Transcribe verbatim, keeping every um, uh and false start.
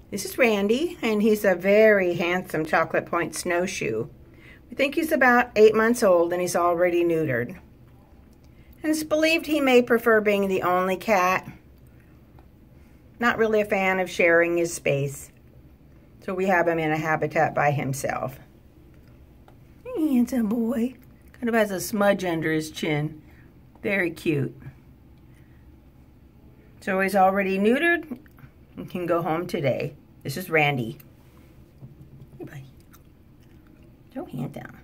This is Randy, and he's a very handsome chocolate point snowshoe. We think he's about eight months old, and he's already neutered. And it's believed he may prefer being the only cat. Not really a fan of sharing his space. So we have him in a habitat by himself. Handsome boy. Kind of has a smudge under his chin. Very cute. So he's already neutered and can go home today. This is Randy. Hey, buddy. Show hand down.